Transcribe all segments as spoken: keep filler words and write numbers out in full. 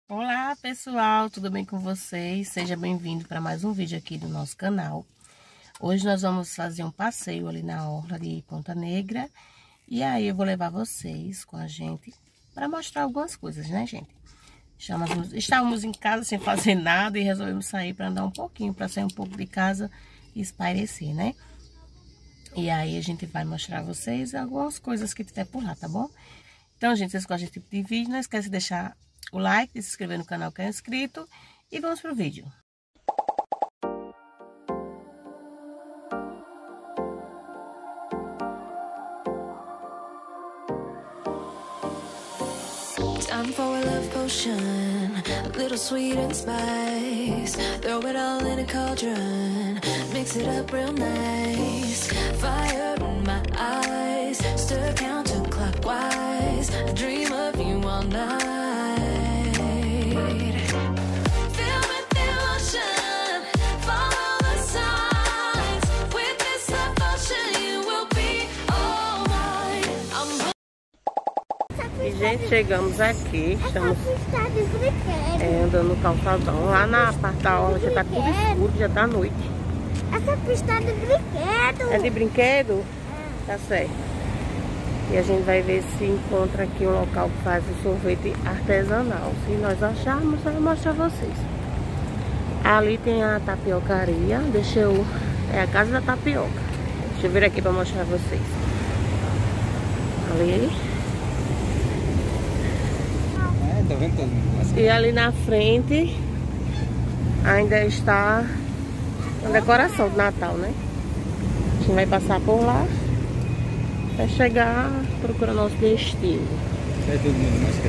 Olá pessoal, tudo bem com vocês? Seja bem-vindo para mais um vídeo aqui do nosso canal. Hoje nós vamos fazer um passeio ali na orla de Ponta Negra. E aí eu vou levar vocês com a gente para mostrar algumas coisas, né, gente? Estávamos, estávamos em casa sem fazer nada e resolvemos sair para andar um pouquinho, para sair um pouco de casa e espairecer, né? E aí a gente vai mostrar a vocês algumas coisas que tiver por lá, tá bom? Então, gente, vocês gostam desse tipo de vídeo, não esquece de deixar o like, de se inscrever no canal que é inscrito e vamos pro vídeo. Time for a love potion, a little sweet and spice. Throw it all in a cauldron, mix it up real nice. Fire in my eyes, stir counterclockwise. I dream of you all night. Feel with emotion, follow the signs. With this love potion, you will be all mine. I'm E, gente, chegamos aqui, estamos é, andando no calçadão. Lá na parte da orla já tá tudo escuro, já tá noite. Essa pista é de brinquedo. É de brinquedo? É. Tá certo. E a gente vai ver se encontra aqui um local que faz o sorvete artesanal. Se nós acharmos, eu vou mostrar a vocês. Ali tem a tapiocaria. Deixa eu... É a casa da tapioca. Deixa eu vir aqui pra mostrar a vocês. Ali. E ali na frente ainda está a decoração do Natal, né? A gente vai passar por lá até chegar, procurar nosso destino. É todo mundo mais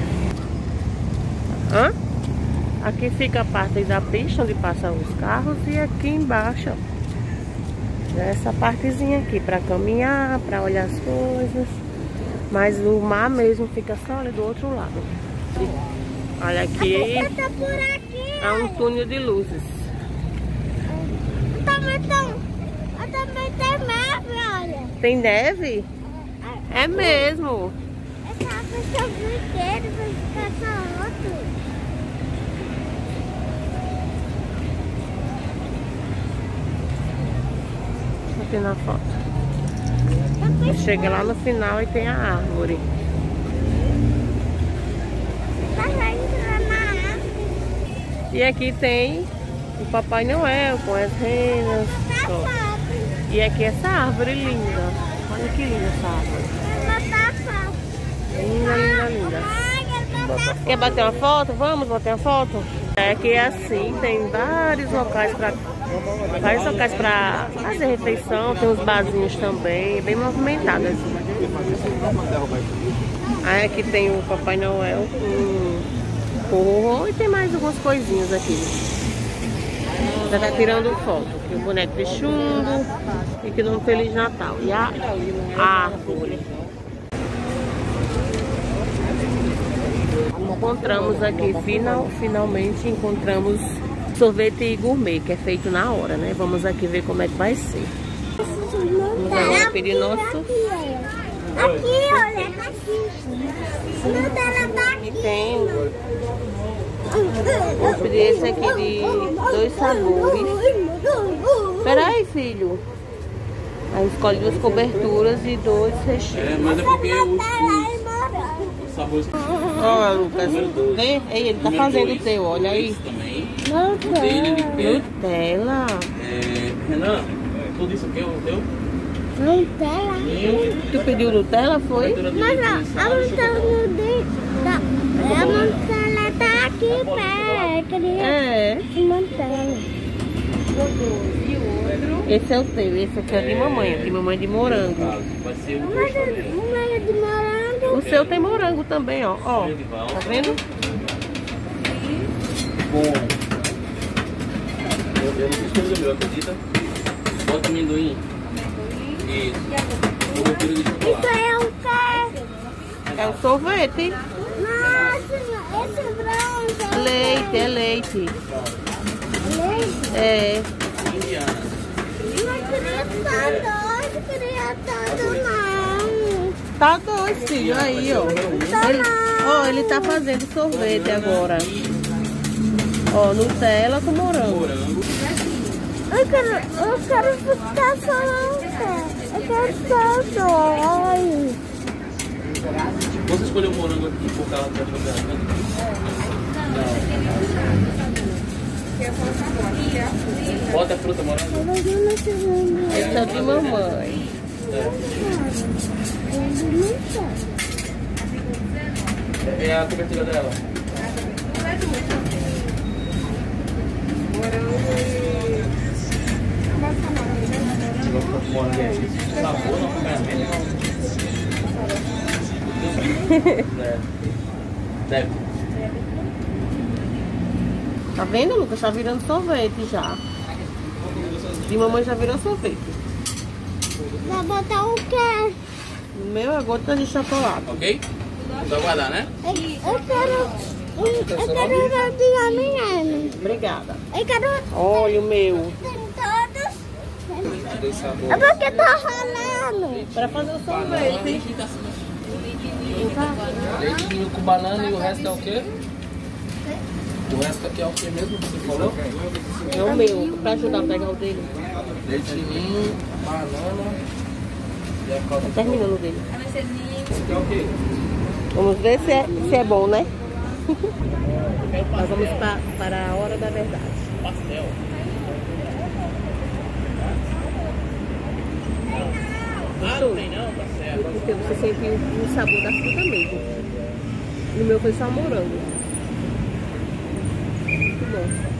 creme. Hã? Aqui fica a parte da pista onde passam os carros e aqui embaixo, ó, essa partezinha aqui para caminhar, para olhar as coisas. Mas o mar mesmo fica só ali do outro lado. Olha aqui, Tá por aqui. é um túnel de luzes. Também tem, também tem neve, olha. Tem neve? É mesmo. Essa pista é brinquedo, vai ficar só outro. Aqui na foto. Chega lá no final e tem a árvore. Vai entrar na árvore. E aqui tem o Papai Noel com as renas. Tá Ó. fácil. E aqui essa árvore linda. Olha que linda essa árvore. Vai botar foto. Linda, linda, linda. Ai, eu vou botar Quer bater uma foto? Vamos bater uma foto? É que assim, tem vários locais para vários locais para fazer refeição, tem uns barzinhos também, bem movimentados assim. Aí aqui tem o Papai Noel com forró e tem mais algumas coisinhas aqui. Já tá tirando foto, aqui o boneco de chumbo e aqui no Feliz Natal. E a árvore. Encontramos aqui, final, finalmente encontramos sorvete gourmet, que é feito na hora, né? Vamos aqui ver como é que vai ser. Vamos agora pedir nosso. Aqui, olha, aqui. Nutella tá aqui. E tem. Vou pedir esse aqui de dois sabores. Peraí, filho. Aí escolhe duas coberturas e dois recheios. É, mas é porque os, os sabores. Olha, Lucas, vê? Ei, ele tá fazendo o teu, olha aí. Também. O dele, ele quer. Nutella. É, Renan, tudo isso aqui é o teu? Nutella. Tu pediu Nutella, foi? Mas ó, a Nutella no dedo. A Nutella tá aqui perto. É. Nutella. Esse é o teu, esse aqui é de mamãe, aqui mamãe é de morango. Vai ser o Mas uma é de morango. O seu tem morango também, ó. Ó, tá vendo? bom. Eu, eu não fiz coisa meu, acredita? Bota amendoim. Isso. Cobertura de chocolate. Isso é um quê? É um sorvete. Nossa, esse branco é Leite, é leite. leite. É. Indiana. Não queria estar dois, queria todo não. Tá dois, filho, aí, ó. Tá Ele- não. Ó, ele tá fazendo sorvete agora. Ó, Nutella com morango. Eu quero, eu quero ficar falando. Eu quero ficar ai. Você escolheu o morango aqui por causa da chocolate? Não. Bota a fruta morango. Esse é de mamãe. É. É a cobertura dela. Sabor no acompanhamento. Deve. Tá vendo, Lucas? Tá virando sorvete já. E mamãe já virou sorvete. Vai botar o quê? O meu é gota de chocolate. Ok? Só guardar, né? Eu, eu quero. Eu quero de amendoim. Obrigada. Eu quero. Olha o meu. Tem todos. É porque tá rolando. Para fazer o sorvete. Leitinho com banana e o resto é o quê? O resto aqui é o que mesmo que você falou? É o meu, pra ajudar a pegar o dele. Leitinho, banana e a calda. Tá terminando o dele. Esse aqui é o quê? Vamos ver se é, se é bom, né? Nós vamos pa, para a hora da verdade. Pastel. Ah, não tem não, tá certo. Porque você sentiu o sabor da fruta mesmo. No meu foi só morango. Muito bom.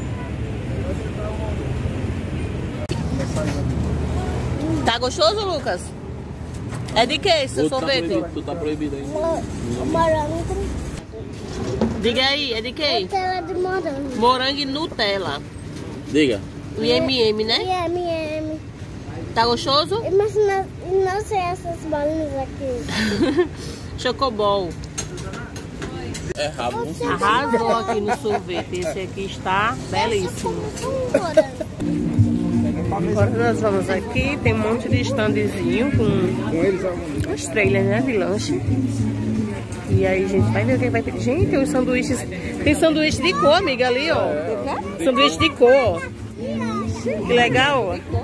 Tá gostoso, Lucas? É de que esse Tu sorvete? tá, tu tá proibido aí. Morango. Diga aí, é de que? Nutella de morango. Morango e Nutella. Diga. E M e M, né? E M e M. Tá gostoso? Mas não, não sei essas bolinhas aqui. Chocobol. É rabo. Arrasou aqui no sorvete. Esse aqui está belíssimo. Agora nós vamos aqui, tem um monte de standzinho com os trailers, né, de lanche. E aí a gente vai ver o que vai ter. Gente, tem os sanduíches. Tem sanduíche de cor, amiga, ali, ó. Sanduíche de cor. Que legal, ó.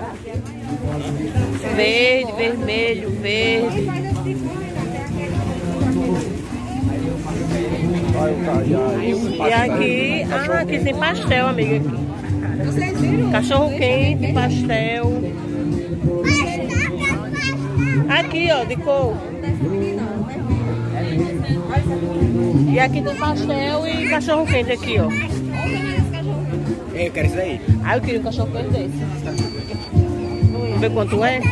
Verde, vermelho, verde. E aqui, ah, aqui tem pastel, amiga. Cachorro quente, pastel. Aqui, ó, de cor. E aqui tem pastel e cachorro quente aqui, ó. Eu quero isso daí. Ah, eu queria um cachorro quente desse. Vamos ver quanto é?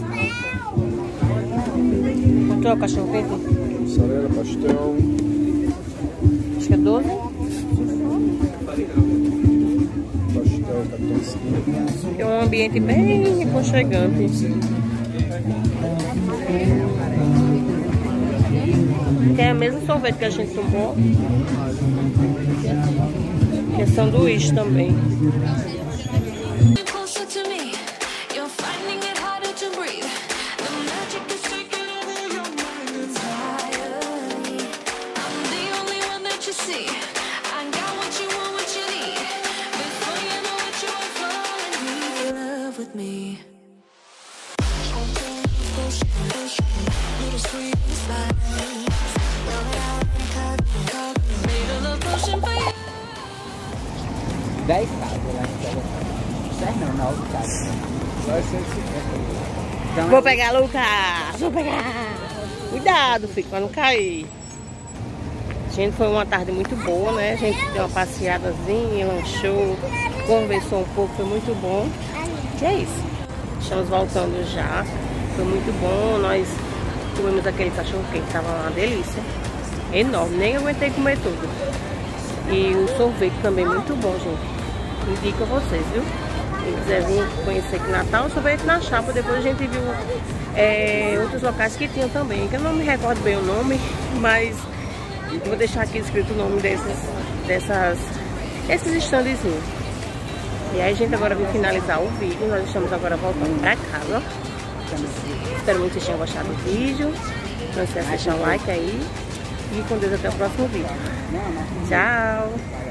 Quanto é o cachorro quente? Mussarela, pastel. Acho que é doze. Pastel, cartãozinho. É um ambiente bem aconchegante. Que é o mesmo sorvete que a gente tomou. Que é sanduíche também. dez casas lá em casa. dez não, nove casas. Vai ser cinquenta. Vou pegar, Lucas! Vou pegar! Cuidado, filho, pra não cair. Gente, foi uma tarde muito boa, né? A gente deu uma passeadazinha, lanchou, conversou um pouco, foi muito bom. E é isso. Estamos voltando já. Foi muito bom. Nós comemos aquele cachorro quente, tava uma delícia. Enorme, nem aguentei comer tudo. E o sorvete também muito bom, gente. Indico a vocês, viu? Quem quiser vir conhecer aqui Natal, sorvete na chapa. Depois a gente viu é, outros locais que tinham também, que eu não me recordo bem o nome, mas vou deixar aqui escrito o nome desses, dessas, esses standzinhos. E aí, gente, agora vim finalizar o vídeo. Nós estamos agora voltando pra casa. Espero muito que vocês tenham gostado do vídeo. Não esqueça de deixar o like aí. Fique com Deus até o próximo vídeo. Tchau!